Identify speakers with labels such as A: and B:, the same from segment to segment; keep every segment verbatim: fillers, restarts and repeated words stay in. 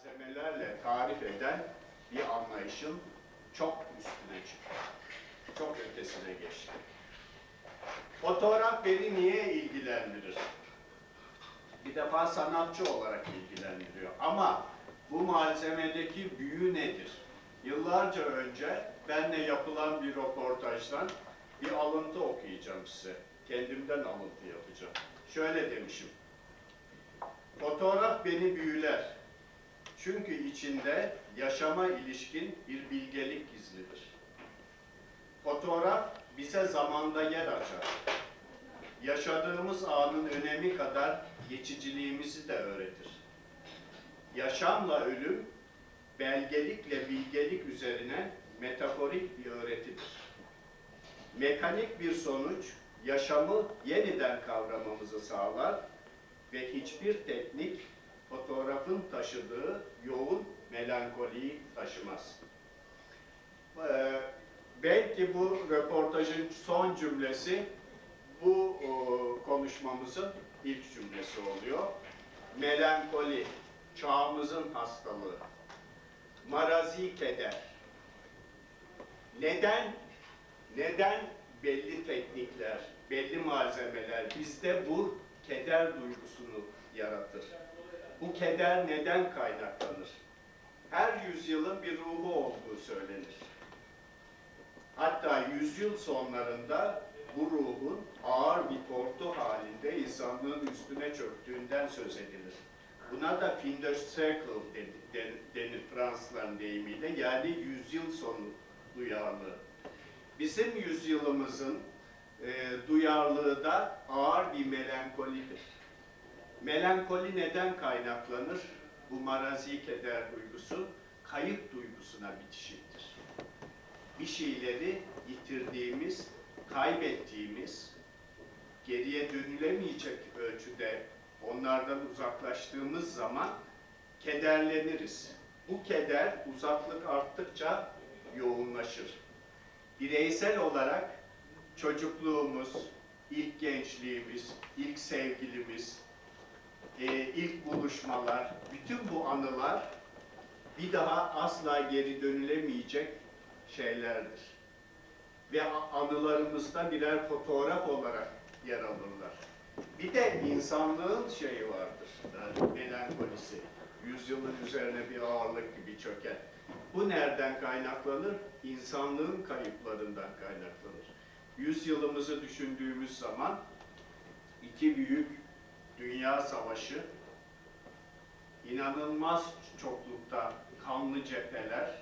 A: malzemelerle tarif eden bir anlayışın çok üstüne çıktı. Çok ötesine geçti. Fotoğraf beni niye ilgilendirir? Bir defa sanatçı olarak ilgilendiriyor. Ama bu malzemedeki büyü nedir? Yıllarca önce benle yapılan bir röportajdan bir alıntı okuyacağım size. Kendimden alıntı yapacağım. Şöyle demişim. Fotoğraf beni büyüler. Çünkü içinde yaşama ilişkin bir bilgelik gizlidir. Fotoğraf bize zamanda yer açar. Yaşadığımız anın önemi kadar geçiciliğimizi de öğretir. Yaşamla ölüm, belgelikle bilgelik üzerine metaforik bir öğretidir. Mekanik bir sonuç, yaşamı yeniden kavramamızı sağlar ve hiçbir teknik fotoğrafın taşıdığı yoğun melankoliyi taşımaz. Ee, belki bu röportajın son cümlesi bu o, konuşmamızın ilk cümlesi oluyor. Melankoli, çağımızın hastalığı. Marazi keder. Neden? Neden belli teknikler, belli malzemeler bizde bu keder duygusunu yaratır? Bu keder neden kaynaklanır? Her yüzyılın bir ruhu olduğu söylenir. Hatta yüzyıl sonlarında bu ruhun ağır bir tortu halinde insanlığın üstüne çöktüğünden söz edilir. Buna da fin de siècle denir Fransızların deyimiyle, yani yüzyıl sonu duyarlılığı. Bizim yüzyılımızın e, duyarlılığı da ağır bir melankolidir. Melankoli neden kaynaklanır? Bu marazi keder duygusu, kayıp duygusuna bitişiktir. Bir şeyleri yitirdiğimiz, kaybettiğimiz, geriye dönülemeyecek ölçüde onlardan uzaklaştığımız zaman kederleniriz. Bu keder uzaklık arttıkça yoğunlaşır. Bireysel olarak çocukluğumuz, ilk gençliğimiz, ilk sevgilimiz, e, ilk buluşmalar, bütün bu anılar bir daha asla geri dönülemeyecek şeylerdir. Ve anılarımızda birer fotoğraf olarak yer alırlar. Bir de insanlığın şeyi vardır, yani melankolisi. Yüzyılın üzerine bir ağırlık gibi çöker. Bu nereden kaynaklanır? İnsanlığın kayıplarından kaynaklanır. Yüzyılımızı düşündüğümüz zaman iki büyük dünya savaşı, inanılmaz çoklukta kanlı cepheler,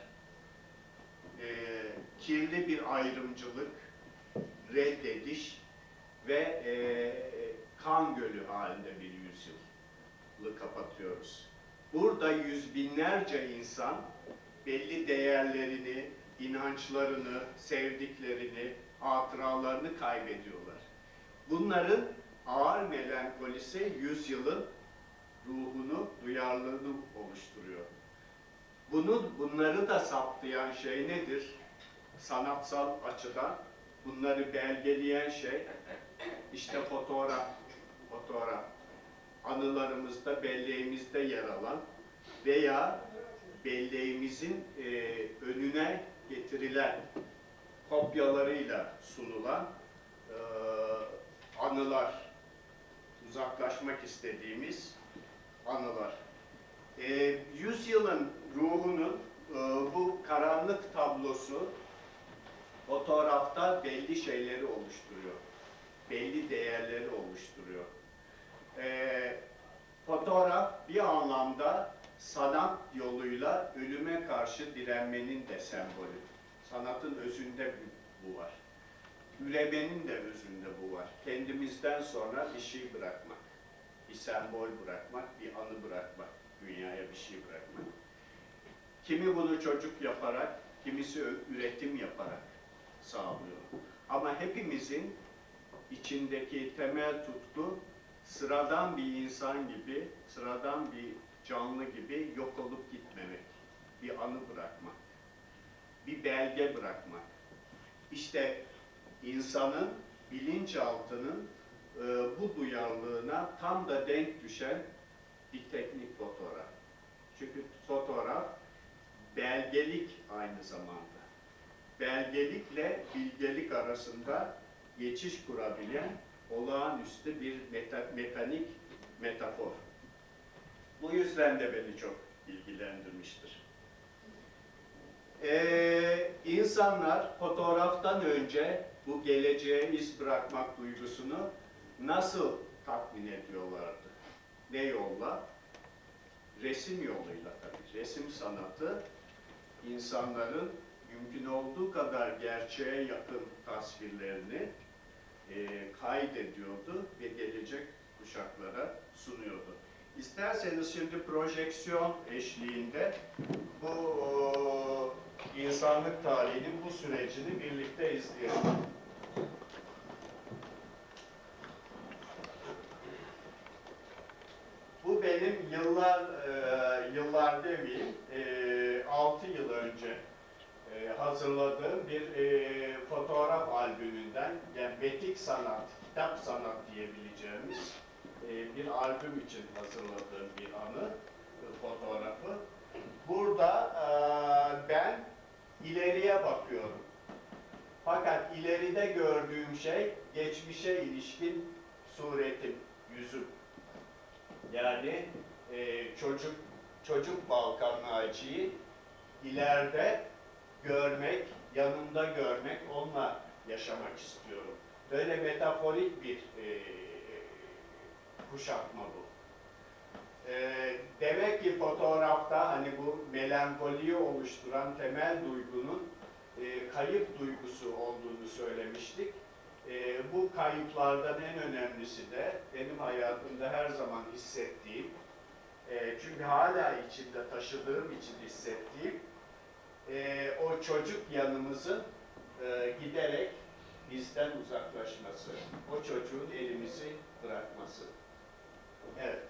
A: e, kirli bir ayrımcılık, reddediş ve e, kan gölü halinde bir yüzyılı kapatıyoruz. Burada yüz binlerce insan belli değerlerini, inançlarını, sevdiklerini, hatıralarını kaybediyorlar. Bunların ağır melankolisi yüzyılın ruhunu, duyarlılığını oluşturuyor. Bunu, bunları da saptayan şey nedir? Sanatsal açıdan bunları belgeleyen şey işte fotoğraf, fotoğraf. Anılarımızda, belleğimizde yer alan veya belleğimizin e, önüne getirilen kopyalarıyla sunulan e, anılar, uzaklaşmak istediğimiz anılar. E, yüzyılın ruhunun e, bu karanlık tablosu fotoğrafta belli şeyleri oluşturuyor. Belli değerleri oluşturuyor. E, fotoğraf bir anlamda sanat yoluyla ölüme karşı direnmenin de sembolü. Sanatın özünde bu var. Üremenin de özünde bu var. Kendimizden sonra bir şey bırakmak, bir sembol bırakmak, bir anı bırakmak, dünyaya bir şey bırakmak. Kimi bunu çocuk yaparak, kimisi üretim yaparak sağlıyor. Ama hepimizin içindeki temel tutku sıradan bir insan gibi, sıradan bir canlı gibi yok olup gitmemek, bir anı bırakmak, bir belge bırakmak. İşte insanın, bilinçaltının e, bu duyarlılığına tam da denk düşen bir teknik fotoğraf. Çünkü aynı zamanda. Belgelikle bilgelik arasında geçiş kurabilen olağanüstü bir meta, mekanik metafor. Bu yüzden de beni çok ilgilendirmiştir. Ee, insanlar fotoğraftan önce bu geleceğe iz bırakmak duygusunu nasıl tatmin ediyorlardı? Ne yolla? Resim yoluyla tabii. Resim sanatı insanların mümkün olduğu kadar gerçeğe yakın tasvirlerini e, kaydediyordu ve gelecek kuşaklara sunuyordu. İsterseniz şimdi projeksiyon eşliğinde bu o, insanlık tarihinin bu sürecini birlikte izleyelim. Bu benim yıllar, e, yıllar demeyeyim, e, altı yıl önce e, hazırladığım bir e, fotoğraf albümünden, yani betik sanat, kitap sanat diyebileceğimiz e, bir albüm için hazırladığım bir anı, e, fotoğrafı. Burada e, ben ileriye bakıyorum. Fakat ileride gördüğüm şey geçmişe ilişkin suretim, yüzüm. Yani e, çocuk çocuk Balkan Naci'yi ileride görmek, yanımda görmek, onunla yaşamak istiyorum. Böyle metaforik bir e, kuşatma bu. E, demek ki fotoğrafta hani bu melankoliyi oluşturan temel duygunun e, kayıp duygusu olduğunu söylemiştik. E, bu kayıplardan en önemlisi de benim hayatımda her zaman hissettiğim, e, çünkü hala içimde taşıdığım için hissettiğim, e, o çocuk yanımızın e, giderek bizden uzaklaşması, o çocuğun elimizi bırakması. Evet.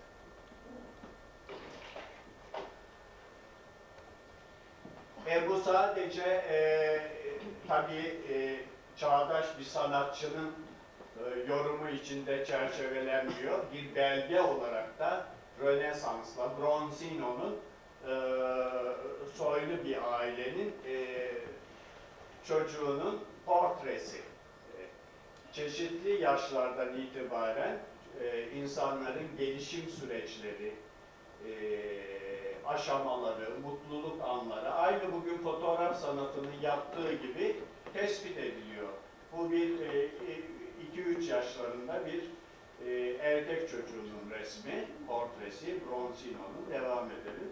A: E, bu sadece e, tabii e, çağdaş bir sanatçının e, yorumu içinde çerçevelenmiyor. Bir belge olarak da Rönesans'la Bronzino'nun e, soylu bir ailenin e, çocuğunun portresi. E, çeşitli yaşlardan itibaren e, insanların gelişim süreçleri, e, aşamaları, mutluluk anları aynı bugün fotoğraf sanatının yaptığı gibi tespit ediliyor. Bu bir iki üç yaşlarında bir e, erkek çocuğunun resmi, portresi, Bronzino'nun. Devam edelim.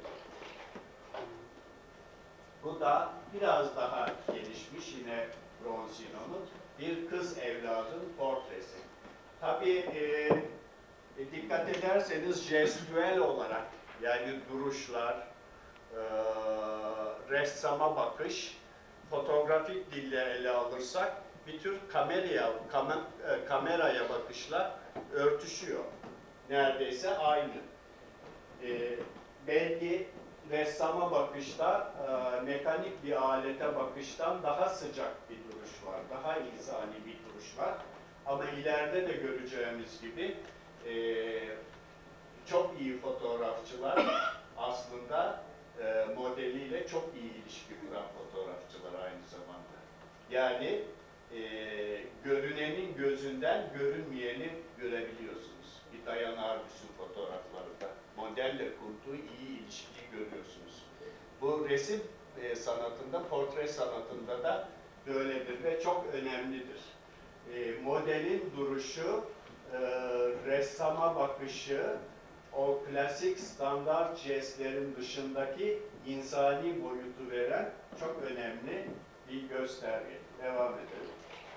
A: Bu da biraz daha gelişmiş yine Bronzino'nun bir kız evladın portresi. Tabii e, e, dikkat ederseniz jestüel olarak, yani duruşlar, e, ressama bakış, fotoğrafik dille ele alırsak bir tür kameraya, kam kameraya bakışla örtüşüyor. Neredeyse aynı. E, belki ressama bakışta, e, mekanik bir alete bakıştan daha sıcak bir duruş var, daha insani bir duruş var. Ama ileride de göreceğimiz gibi e, çok iyi fotoğrafçılar aslında e, modeliyle çok iyi ilişki kuran fotoğrafçılar aynı zamanda. Yani e, görünenin gözünden görünmeyeni görebiliyorsunuz. Bir Diane Arbus'un fotoğraflarında modelle kurduğu iyi ilişkiyi görüyorsunuz. Bu resim e, sanatında, portre sanatında da böyledir ve çok önemlidir. E, modelin duruşu, e, ressama bakışı, o klasik standart jestlerin dışındaki insani boyutu veren çok önemli bir gösterge. Devam edelim.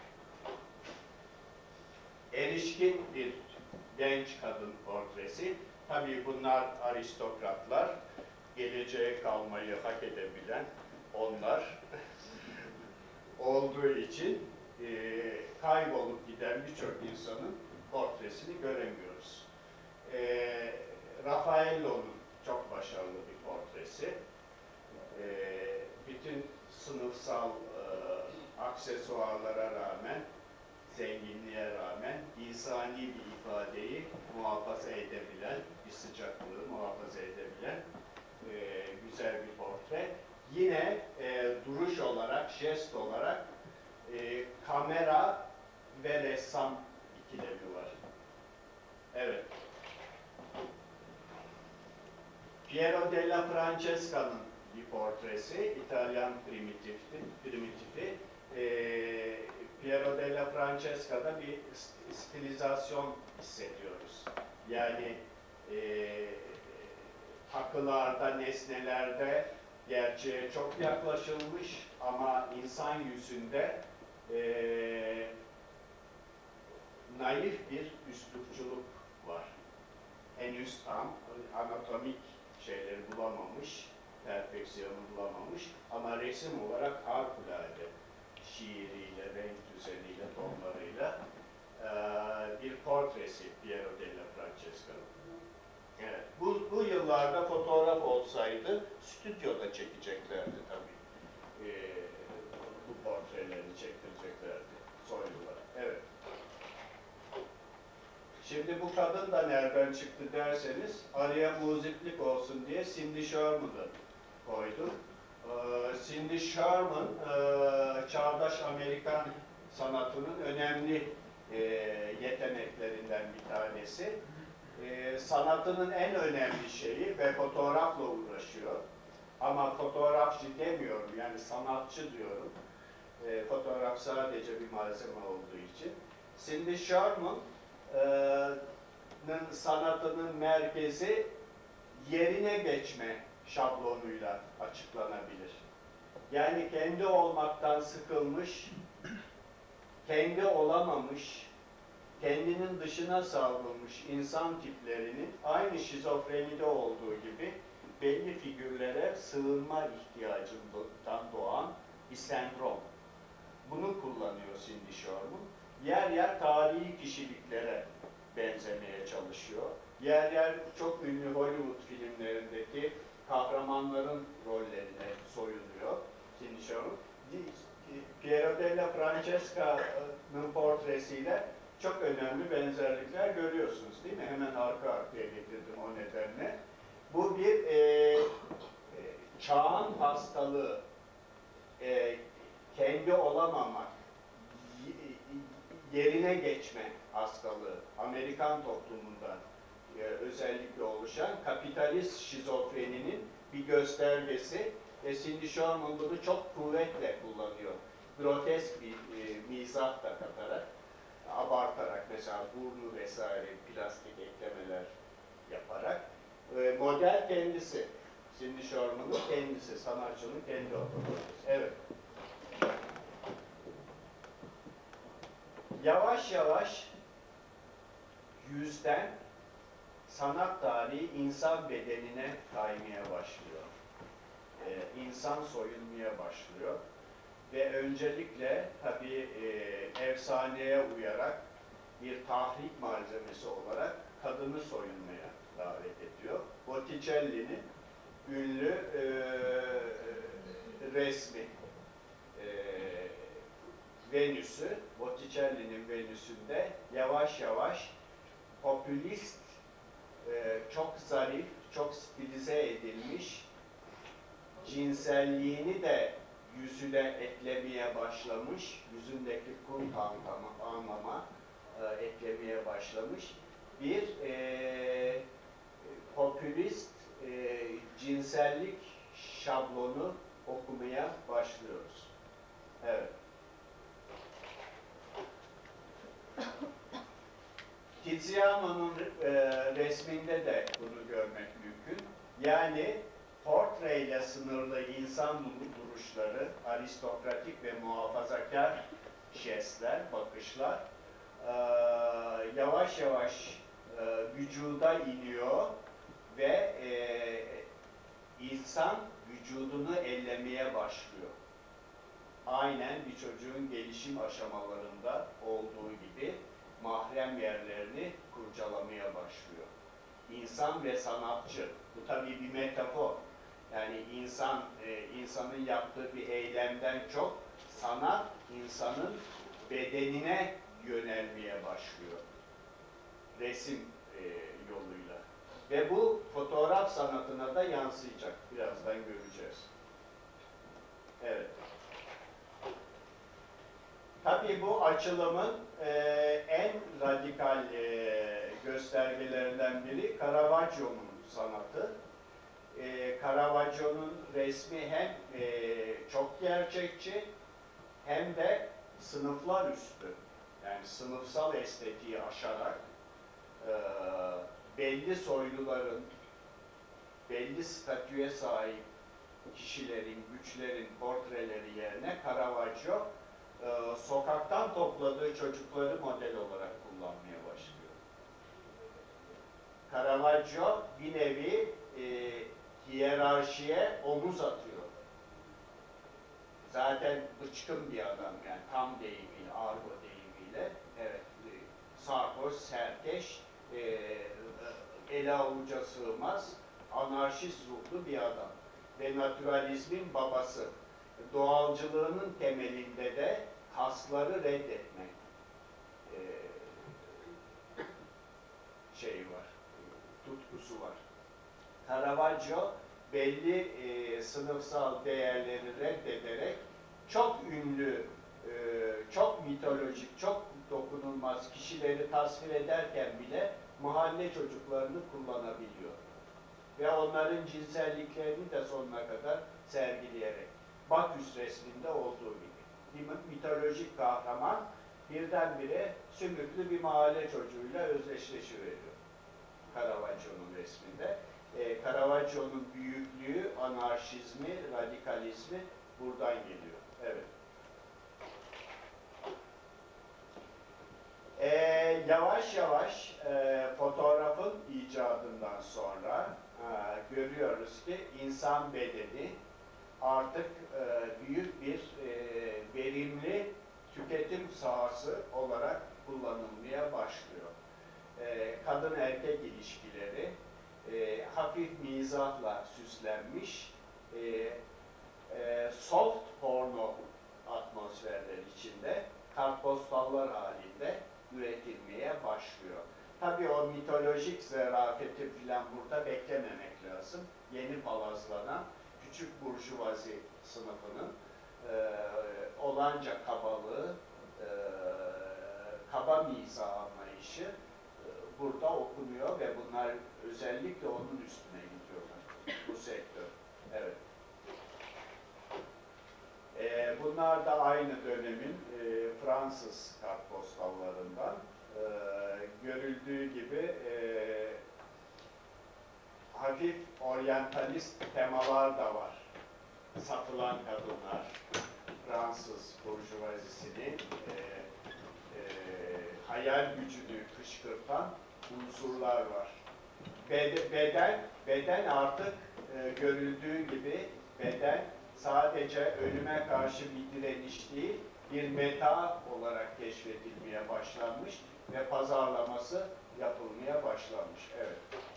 A: Erişkin bir genç kadın portresi. Tabii bunlar aristokratlar, geleceğe kalmayı hak edebilen onlar olduğu için e, kaybolup giden birçok insanın portresini göremiyoruz. E, Raffaello'nun çok başarılı bir portresi. E, bütün sınıfsal e, aksesuarlara rağmen, zenginliğe rağmen insani bir ifadeyi muhafaza edebilen, bir sıcaklığı muhafaza edebilen e, güzel bir portre. Yine e, duruş Francesca'nın bir portresi, İtalyan primitifti, primitifi. E, Piero della Francesca'da bir stilizasyon hissediyoruz. Yani e, takılarda, nesnelerde gerçeğe çok yaklaşılmış ama insan yüzünde e, naif bir üslupçuluk var. Henüz tam anatomik şeyleri bulamamış, perfeksiyonu bulamamış ama resim olarak harikulade şiiriyle, renk düzeniyle, tonlarıyla e, bir portresi Piero della Francesca'nın. Evet, bu, bu yıllarda fotoğraf olsaydı stüdyoda çekeceklerdi tabii. E, bu portrelerini çektireceklerdi soylular. Evet. Şimdi bu kadın da nereden çıktı derseniz, araya muziplik olsun diye Cindy Sherman'ı koydum. Ee, Cindy Sherman, e, çağdaş Amerikan sanatının önemli e, yeteneklerinden bir tanesi. E, sanatının en önemli şeyi ve fotoğrafla uğraşıyor. Ama fotoğrafçı demiyorum, yani sanatçı diyorum. E, fotoğraf sadece bir malzeme olduğu için. Cindy Sherman, sanatının merkezi yerine geçme şablonuyla açıklanabilir. Yani kendi olmaktan sıkılmış, kendi olamamış, kendinin dışına savrulmuş insan tiplerinin aynı şizofrenide olduğu gibi belli figürlere sığınma ihtiyacından doğan bir sendrom. Bunu kullanıyor Cindy Sherman. Yer yer tarihi kişiliklere benzemeye çalışıyor. Yer yer çok ünlü Hollywood filmlerindeki kahramanların rollerine soyuluyor Cindy Sherman. Piero della Francesca'nın portresiyle çok önemli benzerlikler görüyorsunuz değil mi? Hemen arka arkaya getirdim o nedenle. Bu bir e, e, çağın hastalığı, e, kendi olamamak, yerine geçme hastalığı, Amerikan toplumunda e, özellikle oluşan kapitalist şizofreninin bir göstergesi ve Cindy Sherman bunu çok kuvvetle kullanıyor. Grotesk bir e, mizah da katarak, abartarak mesela burnu vesaire plastik eklemeler yaparak. E, model kendisi, Cindy Sherman'ın kendisi, sanatçının kendi otoritesi. Evet. Yavaş yavaş yüzden sanat tarihi insan bedenine kaymaya başlıyor. Ee, insan soyulmaya başlıyor. Ve öncelikle tabii e, efsaneye uyarak bir tahrik malzemesi olarak kadını soyulmaya davet ediyor. Botticelli'nin ünlü e, resmi e, Venüs'ü, Botticelli'nin Venüs'ünde yavaş yavaş popülist, e, çok zarif, çok stilize edilmiş, cinselliğini de yüzüne eklemeye başlamış, yüzündeki kunt anlama e, eklemeye başlamış bir e, popülist e, cinsellik şablonu okumaya başlıyoruz. Evet. Tiziano'nun e, resminde de bunu görmek mümkün. Yani portreyle sınırlı insan duruşları, aristokratik ve muhafazakar jestler, bakışlar e, yavaş yavaş e, vücuda iniyor ve e, insan vücudunu ellemeye başlıyor. Aynen bir çocuğun gelişim aşamalarında olduğu gibi mahrem yerlerini kurcalamaya başlıyor. İnsan ve sanatçı. Bu tabii bir metafor. Yani insan, e, insanın yaptığı bir eylemden çok sanat insanın bedenine yönelmeye başlıyor. Resim e, yoluyla. Ve bu fotoğraf sanatına da yansıyacak. Birazdan göreceğiz. Evet. Tabii bu açılımın e, en radikal e, göstergelerinden biri Caravaggio'nun sanatı. e, Caravaggio'nun resmi hem e, çok gerçekçi hem de sınıflar üstü. Yani sınıfsal estetiği aşarak e, belli soyluların, belli statüye sahip kişilerin, güçlerin portreleri yerine Caravaggio e, sokaktan topladığı çocukları model olarak kullanmaya başlıyor. Caravaggio bir nevi e, hiyerarşiye omuz atıyor. Zaten bıçkın bir adam, yani tam deyimiyle, argo deyimiyle, evet, e, sarhoş, serkeş, e, ele avuca sığmaz, anarşist ruhlu bir adam. Ve naturalizmin babası. Doğalcılığının temelinde de kasları reddetmek e, şeyi var, tutkusu var. Caravaggio belli e, sınıfsal değerleri reddederek çok ünlü, e, çok mitolojik, çok dokunulmaz kişileri tasvir ederken bile mahalle çocuklarını kullanabiliyor. Ve onların cinselliklerini de sonuna kadar sergileyerek, Baküs resminde olduğu gibi. Bir mitolojik kahraman birdenbire sümüklü bir mahalle çocuğuyla özdeşleşiveriyor Caravaggio'nun resminde. E, Caravaggio'nun büyüklüğü, anarşizmi, radikalizmi buradan geliyor. Evet. E, yavaş yavaş e, fotoğrafın icadından sonra e, görüyoruz ki insan bedeni artık e, büyük bir e, verimli tüketim sahası olarak kullanılmaya başlıyor. E, kadın erkek ilişkileri e, hafif mizahla süslenmiş e, e, soft porno atmosferler içinde kartpostallar halinde üretilmeye başlıyor. Tabii o mitolojik zarafeti falan burada beklememek lazım. Yeni palazlanan küçük burjuvazi sınıfının e, olanca kabalığı, e, kaba mizah anlayışı e, burada okunuyor ve bunlar özellikle onun üstüne gidiyorlar, bu sektör. Evet. E, bunlar da aynı dönemin e, Fransız kartpostallarından. E, görüldüğü gibi e, hafif oryantalist temalar da var. Satılan kadınlar, Fransız burjuvazisinin e, e, hayal gücünü kışkırtan unsurlar var. Beden, beden artık e, görüldüğü gibi beden sadece ölüme karşı bir direniş değil, bir meta olarak keşfedilmeye başlanmış ve pazarlaması yapılmaya başlanmış. Evet.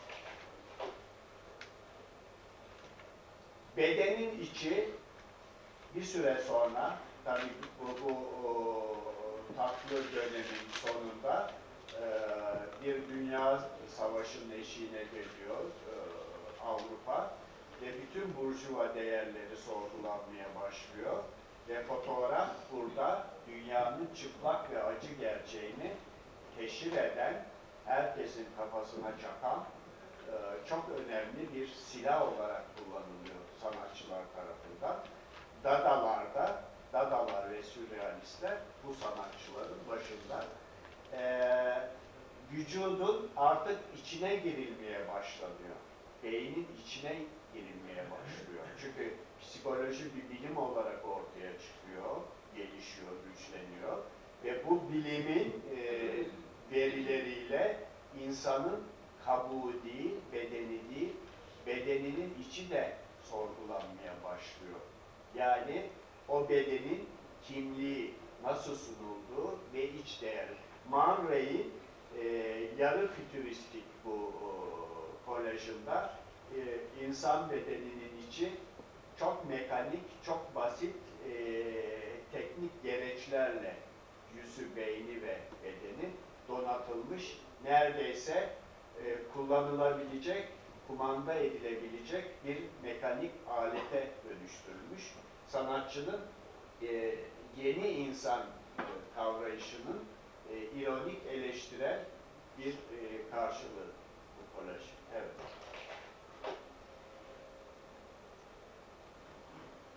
A: Bedenin içi bir süre sonra, tabii bu, bu o, tatlı dönemin sonunda e, bir dünya savaşının eşiğine geliyor e, Avrupa ve bütün burjuva değerleri sorgulanmaya başlıyor ve fotoğraf burada dünyanın çıplak ve acı gerçeğini teşhir eden, herkesin kafasına çakan e, çok önemli bir silah olarak kullanılıyor sanatçılar tarafından. Dadalarda, Dadalar ve sürrealistler bu sanatçıların başında. Ee, vücudun artık içine girilmeye başlanıyor. Beynin içine girilmeye başlıyor. Çünkü psikoloji bir bilim olarak ortaya çıkıyor, gelişiyor, güçleniyor. Ve bu bilimin e, verileriyle insanın kabuğu değil, bedeni değil, bedeninin içi de sorgulanmaya başlıyor. Yani o bedenin kimliği, nasıl sunulduğu ve iç değeri. Man Ray'in e, yarı fütüristik bu o, kolajında e, insan bedeninin içi çok mekanik, çok basit e, teknik gereçlerle yüzü, beyni ve bedeni donatılmış, neredeyse e, kullanılabilecek, kumanda edilebilecek bir mekanik alete dönüştürülmüş. Sanatçının e, yeni insan kavrayışının e, ironik eleştirel bir e, karşılığı bu kolaj. Evet.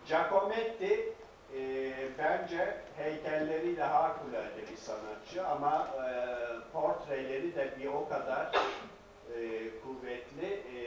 A: Giacometti e, bence heykelleriyle harikulade bir sanatçı ama e, portreleri de bir o kadar e, kuvvetli. E,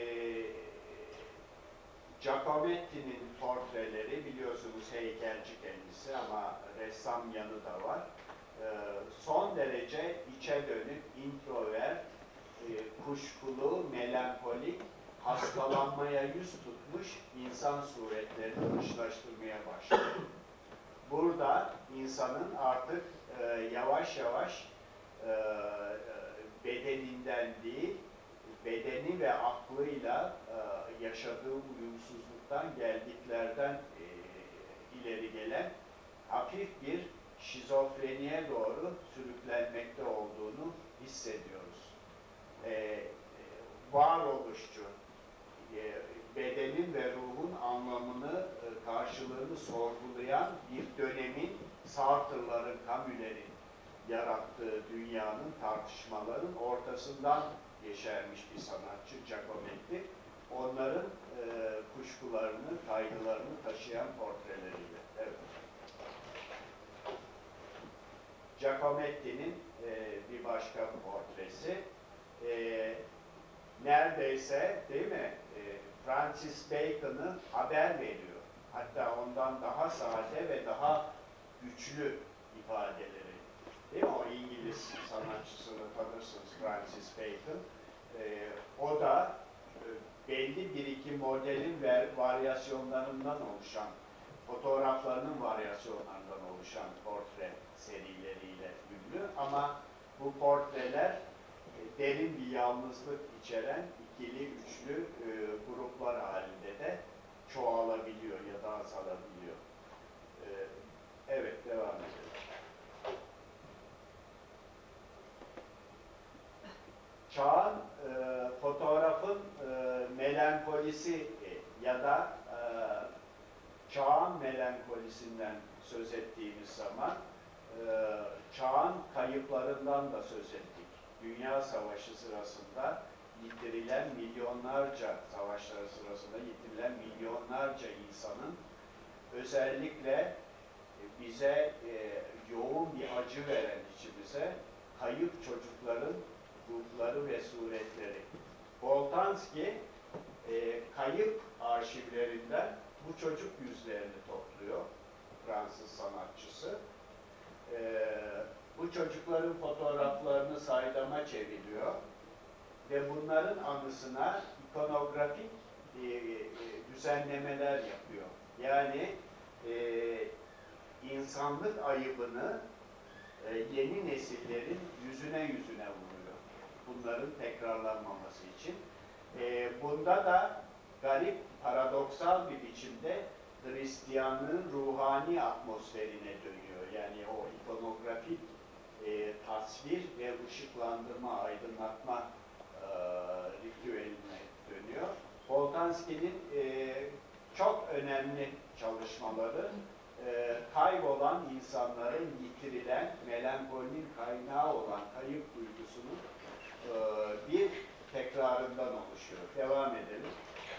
A: Giacometti'nin portreleri biliyorsunuz heykelci kendisi ama ressam yanı da var. E, son derece içe dönük, introvert, e, kuşkulu, melankolik, hastalanmaya yüz tutmuş insan suretlerini dışlaştırmaya başladı. Burada insanın artık e, yavaş yavaş e, bedeninden değil, bedeni ve aklıyla e, yaşadığı uyumsuzluktan geldiklerden e, ileri gelen hafif bir şizofreniye doğru sürüklenmekte olduğunu hissediyoruz. E, e, varoluşçu, e, bedenin ve ruhun anlamını, e, karşılığını sorgulayan bir dönemin Sartre'ların, Camus'lerin yarattığı dünyanın, tartışmaların ortasından yeşermiş bir sanatçı Giacometti. Onların e, kuşkularını, kaygılarını taşıyan portreleriyle. Evet. Giacometti'nin e, bir başka portresi e, neredeyse değil mi e, Francis Bacon'ı haber veriyor. Hatta ondan daha sade ve daha güçlü ifadeleri. Değil mi? O İngiliz sanatçısını tanırsınız, Francis Bacon. E, o da e, belli bir iki modelin ve varyasyonlarından oluşan, fotoğraflarının varyasyonlarından oluşan portre serileriyle ünlü. Ama bu portreler e, derin bir yalnızlık içeren ikili, üçlü e, gruplar halinde de çoğalabiliyor ya da azalabiliyor. E, evet, devam edelim. Çağın e, fotoğrafın e, melankolisi e, ya da e, çağın melankolisinden söz ettiğimiz zaman e, çağın kayıplarından da söz ettik. Dünya Savaşı sırasında yitirilen milyonlarca, savaşları sırasında yitirilen milyonlarca insanın özellikle bize e, yoğun bir acı veren içimize kayıp çocukların ruhları ve suretleri. Boltanski e, kayıp arşivlerinden bu çocuk yüzlerini topluyor, Fransız sanatçısı. E, bu çocukların fotoğraflarını saydama çeviriyor ve bunların anısına ikonografik e, e, düzenlemeler yapıyor. Yani e, insanlık ayıbını e, yeni nesillerin yüzüne yüzüne vuruyor. Bunların tekrarlanmaması için. E, bunda da garip, paradoksal bir biçimde Hristiyanlığın ruhani atmosferine dönüyor. Yani o ikonografik e, tasvir ve ışıklandırma, aydınlatma e, ritüeline dönüyor. Boltanski'nin e, çok önemli çalışmaları e, kaybolan insanların yitirilen, melankolinin kaynağı olan kayıp duygusunun e, bir tekrarından oluşuyor. Devam edelim.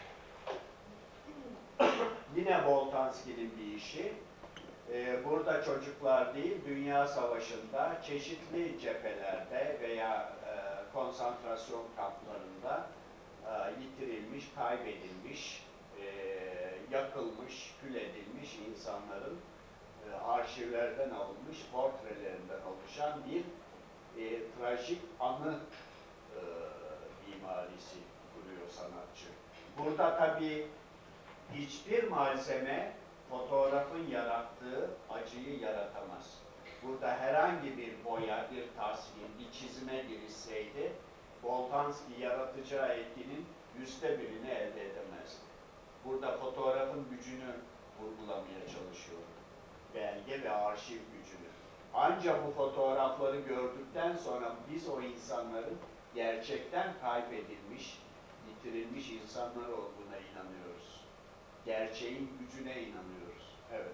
A: Yine Boltanski'nin bir işi. Ee, burada çocuklar değil, Dünya Savaşı'nda çeşitli cephelerde veya e, konsantrasyon kamplarında e, yitirilmiş, kaybedilmiş, e, yakılmış, kül edilmiş insanların e, arşivlerden alınmış portrelerinden oluşan bir e, trajik anı e, mimarisi kuruyor sanatçı. Burada tabii hiçbir malzeme fotoğrafın yarattığı acıyı yaratamaz. Burada herhangi bir boya, bir tasvir, bir çizime girişseydi, Boltanski yaratacağı etkinin yüzde birini elde edemezdi. Burada fotoğrafın gücünü vurgulamaya çalışıyorum. Belge ve arşiv gücünü. Ancak bu fotoğrafları gördükten sonra biz o insanların gerçekten kaybedilmiş, yitirilmiş insanlar olduğuna inanıyoruz. Gerçeğin gücüne inanıyoruz. Evet.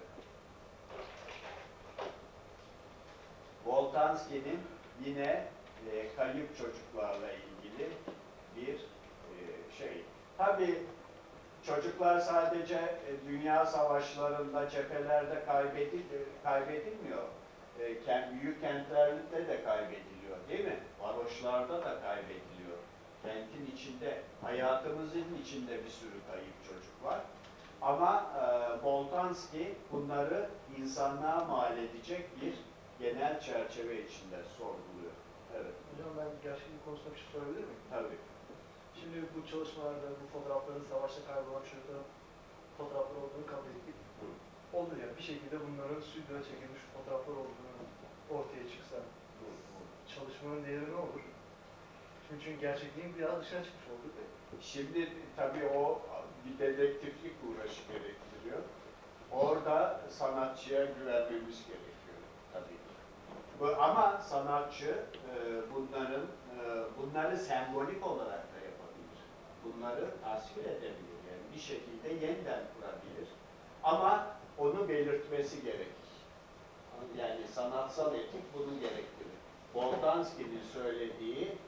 A: Boltanski'nin yine e, kayıp çocuklarla ilgili bir e, şey. Tabii çocuklar sadece e, dünya savaşlarında, cephelerde kaybedil, kaybedilmiyor. E, kent, büyük kentlerde de kaybediliyor, değil mi? Varoşlarda da kaybediliyor. Kentin içinde, hayatımızın içinde bir sürü kayıp çocuk var. Ama e, Boltanski bunları insanlığa mal edecek bir genel çerçeve içinde sorguluyor. Evet.
B: Hocam ben gerçeklik konusunda bir şey sorabilir miyim?
A: Tabii.
B: Şimdi bu çalışmalarda bu fotoğrafların savaşta kaybolan çocukların fotoğraflar olduğunu kabul ettik. Olur ya bir şekilde bunların stüdyoya çekilmiş fotoğraflar olduğunu ortaya çıksa çalışmanın değeri ne olur? Şimdi çünkü gerçekliğin biraz dışına çıkmış oldu değil mi?
A: Şimdi tabii o bir dedektiflik uğraşı gerektiriyor. Orada sanatçıya güvenmemiz gerekiyor tabii. Bu, ama sanatçı e, bunların e, bunları sembolik olarak da yapabilir. Bunları tasvir edebilir. Yani bir şekilde yeniden kurabilir. Ama onu belirtmesi gerekir. Yani sanatsal etik bunu gerektirir. Boltanski'nin söylediği